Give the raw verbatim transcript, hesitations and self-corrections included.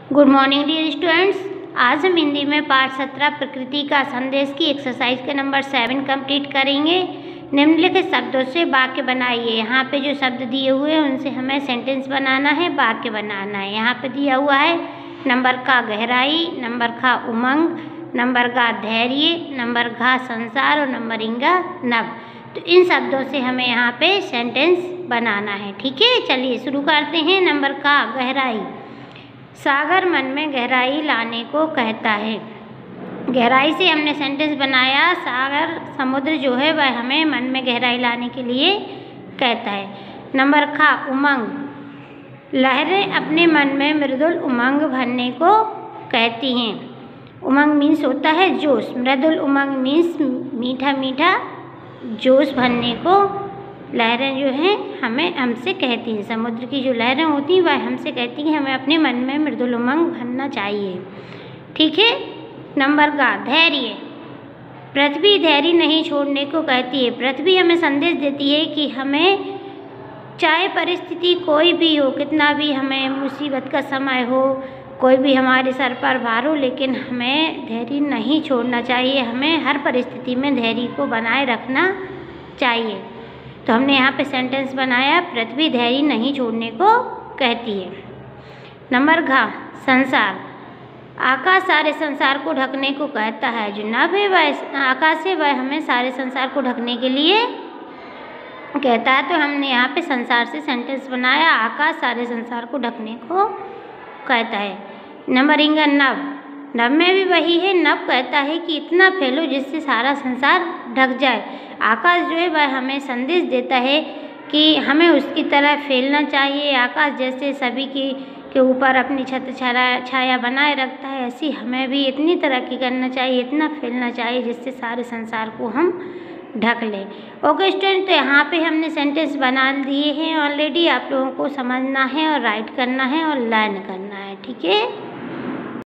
Good morning dear students. आज हम हिंदी में पाठ सत्रह प्रकृति का संदेश की एक्सरसाइज के नंबर सेवन कंप्लीट करेंगे। निम्नलिखित शब्दों से वाक्य बनाइए। यहाँ पे जो शब्द दिए हुए हैं उनसे हमें सेंटेंस बनाना है, वाक्य बनाना है। यहाँ पे दिया हुआ है नंबर का गहराई, नंबर का उमंग, नंबर का धैर्य, नंबर घा संसार और नंबर इंगा नव। तो इन शब्दों से हमें यहाँ पे सेंटेंस बनाना है। ठीक है, चलिए शुरू करते हैं। नंबर का गहराई। सागर मन में गहराई लाने को कहता है। गहराई से हमने सेंटेंस बनाया। सागर समुद्र जो है वह हमें मन में गहराई लाने के लिए कहता है। नंबर खा उमंग। लहरें अपने मन में मृदुल उमंग भरने को कहती हैं। उमंग मीन्स होता है जोश, मृदुल उमंग मीन्स मीठा मीठा जोश भरने को लहरें जो हैं हमें हमसे कहती हैं। समुद्र की जो लहरें होती हैं वह हमसे कहती हैं हमें अपने मन में मृदुल उमंग भरना चाहिए। ठीक है। नंबर का धैर्य। पृथ्वी धैर्य नहीं छोड़ने को कहती है। पृथ्वी हमें संदेश देती है कि हमें चाहे परिस्थिति कोई भी हो, कितना भी हमें मुसीबत का समय हो, कोई भी हमारे सर पर भार हो, लेकिन हमें धैर्य नहीं छोड़ना चाहिए। हमें हर परिस्थिति में धैर्य को बनाए रखना चाहिए। तो हमने यहाँ पे सेंटेंस बनाया, पृथ्वी धैर्य नहीं छोड़ने को कहती है। नंबर घा संसार। आकाश सारे संसार को ढकने को कहता है। जो नभ है वह आकाश है, वह हमें सारे संसार को ढकने के लिए कहता है। तो हमने यहाँ पे संसार से सेंटेंस बनाया, आकाश सारे संसार को ढकने को कहता है। नंबर इंगा नभ। नभ में भी वही है। नभ कहता है कि इतना फैलो जिससे सारा संसार ढक जाए। आकाश जो है वह हमें संदेश देता है कि हमें उसकी तरह फैलना चाहिए। आकाश जैसे सभी की के ऊपर अपनी छत छाया छाया बनाए रखता है, ऐसी हमें भी इतनी तरक्की करना चाहिए, इतना फैलना चाहिए जिससे सारे संसार को हम ढक लें। ओके स्टूडेंट, तो यहाँ पे हमने सेंटेंस बना दिए हैं ऑलरेडी। आप लोगों को समझना है और राइट करना है और लर्न करना है। ठीक है।